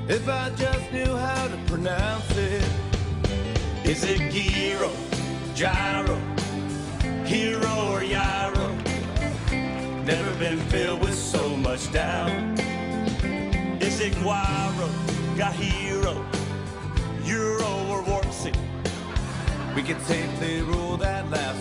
if I just knew how to pronounce it. Is it Gyro, Gyro, Hero or Yairo? Never been filled with so much doubt. Is it Gyro, Gyro, Euro or Warpsy? We can safely rule that last